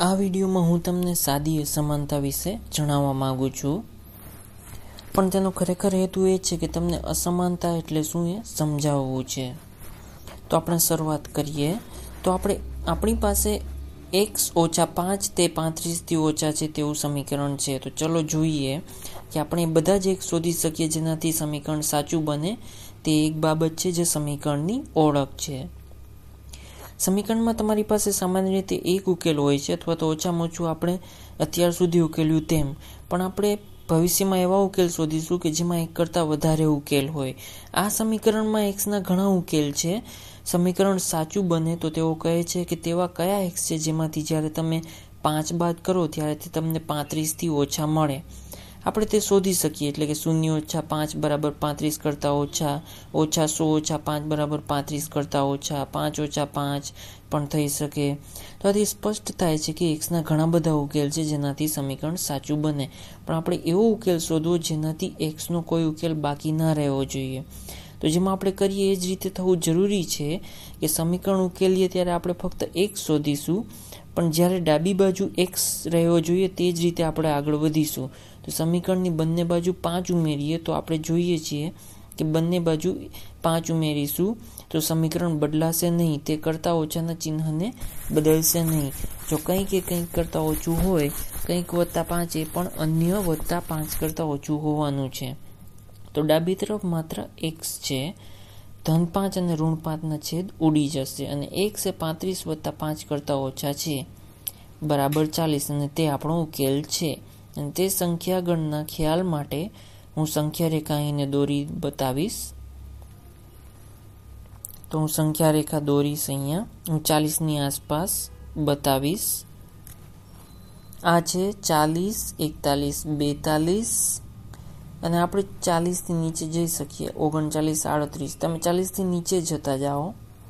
આ વિડીયોમાં હું તમને સાદી અસમાનતા વિશે જણાવવા માંગુ છું, પણ તેનો ખરેખર હેતુ એ છે કે તમને અસમાનતા એટલે શું એ સમજાવવું છે. તો આપણે શરૂઆત કરીએ. તો આપણી પાસે x ઓછા 5 તે 35 થી ઓછા છે તેવું સમીકરણ છે. તો ચલો જોઈએ કે આપણે બધા જ x શોધી શકીએ જેનાથી સમીકરણ સાચું બને. તે એક બાબત છે જે સમીકરણની ઓળખ છે. સમીકરણમાં તમારી પાસે સામાન્ય રીતે એક ઉકેલ હોય છે, અથવા તો ઓછામાં ઓછું આપણે અત્યાર સુધી ઉકેલ્યું તેમ, પણ આપણે ભવિષ્યમાં એવા ઉકેલ શોધીશું કે જેમાં એક કરતાં વધારે ઉકેલ હોય. આ સમીકરણમાં xના ઘણા ઉકેલ છે. સમીકરણ સાચું બને તો તેઓ કહે છે કે તેવા કયા x છે જેમાંથી જ્યારે તમે 5 બાદ કરો ત્યારે તે તમને 35 થી ઓછા મળે. આપણે તે શોધી શકીએ, એટલે કે 0 ઓછા 5 બરાબર 35 કરતાં ઓછા, ઓછા 100 ઓછા 5 બરાબર 35 કરતાં ઓછા, 5 ઓછા 5 પણ થઈ શકે. તો આથી સ્પષ્ટ થાય છે કે xના ઘણા બધા ઉકેલ છે જેનાથી સમીકરણ સાચું બને, પણ આપણે એવો ઉકેલ શોધવો જેનાથી xનો કોઈ ઉકેલ બાકી ના રહેવો જોઈએ. તો જેમાં આપણે કરીએ એ જ રીતે થવું જરૂરી છે કે સમીકરણ ઉકેલીએ ત્યારે આપણે ફક્ત x શોધીશું, પણ જ્યારે ડાબી બાજુ x રહેવો જોઈએ તે જ રીતે આપણે આગળ વધીશું. તો સમીકરણની બંને બાજુ 5 ઉમેરીએ તો આપણે જોઈએ છીએ કે બંને બાજુ 5 ઉમેરીશું તો સમીકરણ બદલાશે નહીં, તે કરતાં ઓછાના ચિહ્નને બદલશે નહીં. જો કંઈક એ કંઈક કરતાં ઓછું હોય, કંઈક +5 એ પણ અન્ય +5 કરતાં ઓછું હોવાનું છે. તો ડાબી તરફ માત્ર x છે. -5 અને -5 છેદ ઉડી જશે અને x એ 35 + 5 કરતાં ઓછા છે બરાબર 40, અને તે આપણો ઉકેલ છે. અને તે સંખ્યા ગણના ખ્યાલ માટે હું સંખ્યા રેખા અહીંને દોરી બતાવીશ. તો હું સંખ્યા રેખા દોરીશ અહીંયા. હું 40ની આસપાસ બતાવીશ. આ છે 40, 41, 42 અને આપણે 40 થી નીચે જઈ શકીએ. 39, 38. તમે 40 થી નીચે જતા જાઓ,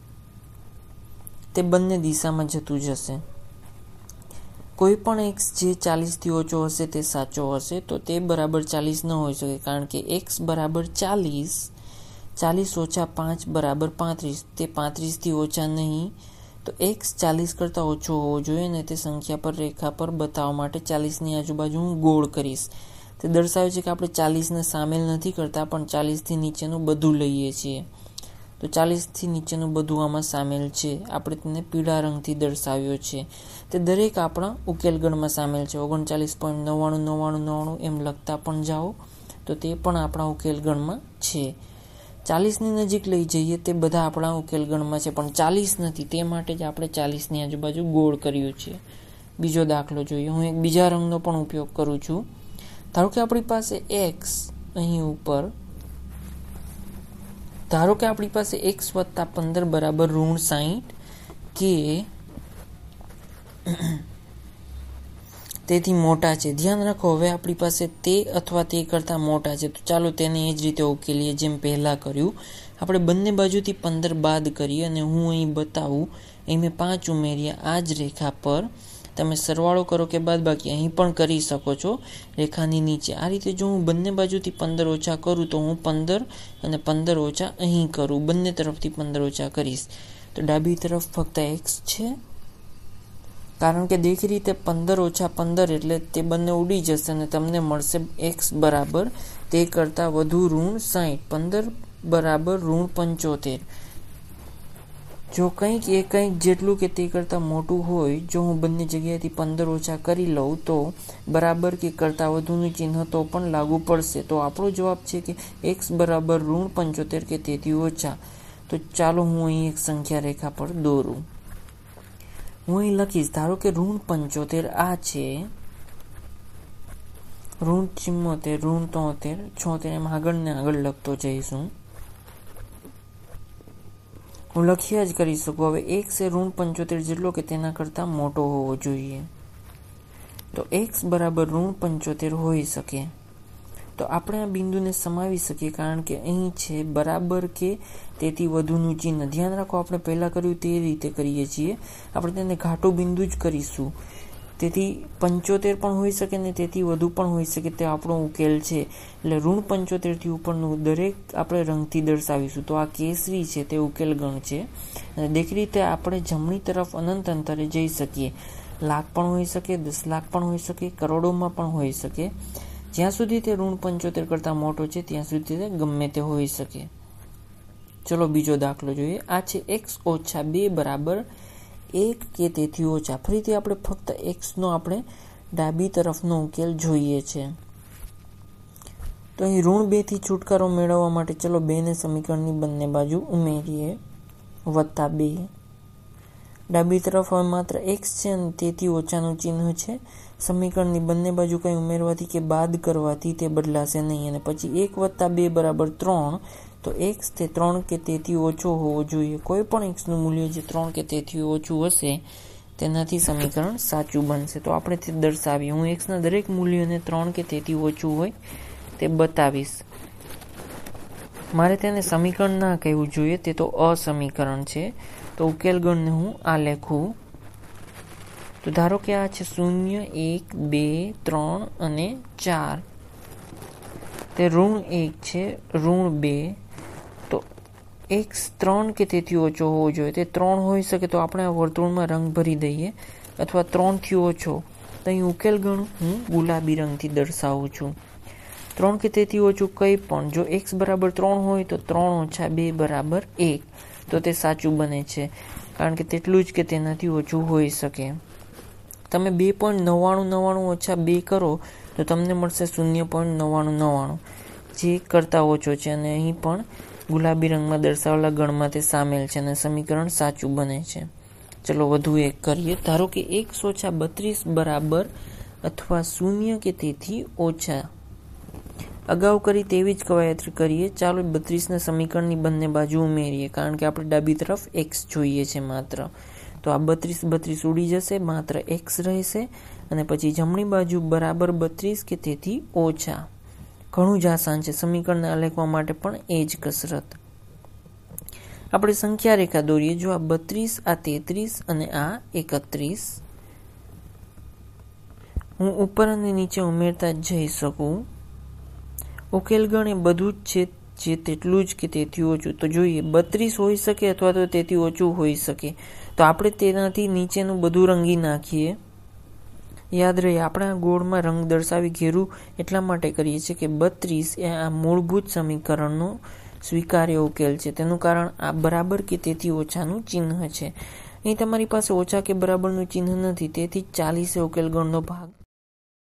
તે બંને દિશામાં જતું જશે. કોઈ પણ x જે 40 થી ઓછો હશે તે સાચો હશે. તો તે બરાબર 40 ન હોઈ શકે, કારણ કે x બરાબર 40, 40 ઓછા 5 બરાબર 35, તે 35 થી ઓછા નહીં. તો x 40 કરતાં ઓછો હોવો જોઈએ, અને તે સંખ્યા પર રેખા પર બતાવવા માટે 40ની આજુબાજુ હું ગોળ કરીશ. તે દર્શાવે છે કે આપણે 40ને સામેલ નથી કરતા, પણ 40 થી નીચેનું બધું લઈએ છીએ. તો 40 થી નીચેનું બધું આમાં સામેલ છે. આપણે તેને પીળા રંગથી દર્શાવ્યો છે. તે દરેક આપણા ઉકેલગણમાં સામેલ છે. 39.9999 એમ લખતા પણ જાઓ તો તે પણ આપણા ઉકેલગણમાં છે. 40ની નજીક લઈ જઈએ તે બધા આપણા ઉકેલગણમાં છે, પણ 40 નથી. તે માટે જ આપણે 40ની આજુબાજુ ગોળ કર્યું છે. બીજો દાખલો જોઈએ. હું એક બીજા રંગનો પણ ઉપયોગ કરું છું. ધારો કે આપણી પાસે x અહીં ઉપર, ધારો કે આપણી પાસે x + 15 બરાબર -60 કે તેથી મોટા છે. ધ્યાન રાખો, હવે આપણી પાસે તે અથવા તે કરતાં મોટા છે. તો ચાલો તેને એ જ રીતે ઉકેલીએ જેમ પહેલા કર્યું. આપણે બંને બાજુથી 15 બાદ કરીએ અને હું અહીં બતાવું. અહીં મેં 5 ઉમેર્યા. આ જ રેખા પર તમે સરવાળો કરો કે બાદબાકી અહીં પણ કરી શકો છો રેખાની નીચે. આ રીતે જો હું બંને બાજુથી 15 ઓછા કરું તો હું 15 અને 15 ઓછા અહીં કરું. બંને તરફથી 15 ઓછા કરીશ. તો ડાબી તરફ ફક્ત x છે, કારણ કે દેખી રીતે 15 ઓછા 15 એટલે તે બંને ઉડી જશે અને તમને મળશે x બરાબર તે કરતાં વધુ -60, 15 બરાબર -75. જો કંઈક એ કંઈક જેટલું કે તે કરતાં મોટું હોય, જો હું બંને જગ્યાએથી 15 ઓછા કરી લઉં તો બરાબર કે કરતાં વધુનું ચિહ્ન તો પણ લાગુ પડશે. તો આપણો જવાબ છે કે x બરાબર -75 કે તેથી ઓછા. તો ચાલો હું અહીં એક સંખ્યા રેખા પર દોરું. હું અહીં લખીશ, ધારો કે -75 આ છે, -74, -73, 76 એમ આગળ ને આગળ લખતો જઈશું. હું લખ્યા જ કરી શકું. હવે x એ -75 જેટલો કે તેના કરતાં મોટો હોવો જોઈએ. તો x બરાબર -75 હોઈ શકે. તો આપણે આ બિંદુને સમાવી શકીએ, કારણ કે અહીં છે બરાબર કે તેથી વધુનું ચિહ્ન. ધ્યાન રાખો, આપણે પહેલા કર્યું તે રીતે કરીએ છીએ. આપણે તેને ઘાટું બિંદુ જ કરીશું. તેથી 75 પણ હોઈ શકે ને તેથી વધુ પણ હોઈ શકે. તે આપણો ઉકેલ છે. એટલે ઋણ 75 થી ઉપરનું દરેક આપણે રંગથી દર્શાવીશું. તો આ કેસરી છે તે ઉકેલ ગણ છે. અને દેખીતી રીતે આપણે જમણી તરફ અનંત અંતરે જઈ શકીએ. લાખ પણ હોઈ શકે, 10 લાખ પણ હોઈ શકે, કરોડોમાં પણ હોઈ શકે. જ્યાં સુધી તે ઋણ 75 કરતાં મોટો છે ત્યાં સુધી તે ગમે તે હોઈ શકે. ચલો બીજો દાખલો જોઈએ. આ છે x - 2 બરાબર 1 કે તેથી ઓછા. ફરીથી આપણે ફક્ત x નો આપણે ડાબી તરફનો ઉકેલ જોઈએ છે. તો અહીં ઋણ 2 થી છુટકારો મેળવવા માટે ચલો 2 ને સમીકરણની બંને બાજુ ઉમેરીએ. +2. ડાબી તરફ હવે માત્ર x છે અને તેથી ઓછાનું ચિહ્ન છે. સમીકરણની બંને બાજુ કંઈ ઉમેરવાથી કે બાદ કરવાથી તે બદલાશે નહીં. અને પછી 1 + 2 બરાબર 3. તો x તે 3 કે તેથી ઓછો હોવો જોઈએ. કોઈ પણ x નું મૂલ્ય જે 3 કે તેથી ઓછું હશે તેનાથી સમીકરણ સાચું બનશે. તો આપણે તે દર્શાવીએ. હું x ના દરેક મૂલ્યોને 3 કે તેથી ઓછું હોય તે બતાવીશ. મારે તેને સમીકરણ ના કહેવું જોઈએ, તે તો અસમીકરણ છે. તો ઉકેલ ગણને હું આ લખું. તો ધારો કે આ છે 0, 1, 2, 3 અને 4. તે ઋણ 1 છે, ઋણ 2. તો x 3 કે તેથી ઓછો હોવો જોઈએ. તે 3 હોઈ શકે તો આપણે આ વર્તુળમાં રંગ ભરી દઈએ, અથવા 3 થી ઓછો. તો અહીં ઉકેલ ગણ હું ગુલાબી રંગથી દર્શાવું છું. 3 કે તેથી ઓછું કંઈ પણ. જો x બરાબર 3 હોય તો 3 - 2 બરાબર 1. તો તે સાચું બને છે, કારણ કે તેટલું જ કે તેનાથી ઓછું હોઈ શકે. તમે 2.9999 - 2 કરો તો તમને મળશે 0.9999, જે કરતાં ઓછો છે. અને અહીં પણ ગુલાબી રંગમાં દર્શાવેલા ગણમાં તે સામેલ છે અને સમીકરણ સાચું બને છે. ચલો વધુ એક કરીએ. ધારો કે x - 32 બરાબર અથવા 0 કે તેથી ઓછા. અગાઉ કરી તેવી જ કવાયત કરીએ. ચાલો 32ના સમીકરણની બંને બાજુ ઉમેરીએ, કારણ કે આપણે ડાબી તરફ x જોઈએ છે માત્ર. તો આ 32 ઉડી જશે, માત્ર x રહેશે. અને પછી જમણી બાજુ બરાબર 32 કે તેથી ઓછા. ઘણું જ આસાન છે. સમીકરણને આલેખવા માટે પણ એ જ કસરત. આપણે સંખ્યા રેખા દોરીએ. જો આ 32, આ 33 અને આ 31. હું ઉપર અને નીચે ઉમેરતા જ જઈ શકું. ઉકેલ ગણ એ બધું જ છે, જે તેટલું જ કે તેથી ઓછું. તો જોઈએ, 32 હોઈ શકે અથવા તો તેથી ઓછું હોઈ શકે. તો આપણે તેનાથી નીચેનું બધું રંગી નાખીએ. યાદ રહે, આપણે આ ગોળમાં રંગ દર્શાવી ઘેરું એટલા માટે કરીએ છીએ કે 32 એ આ મૂળભૂત સમીકરણનો સ્વીકાર્ય ઉકેલ છે. તેનું કારણ આ બરાબર કે તેથી ઓછાનું ચિહ્ન છે. અહીં તમારી પાસે ઓછા કે બરાબરનું ચિહ્ન નથી, તેથી 40 એ ઉકેલ ગણનો ભાગ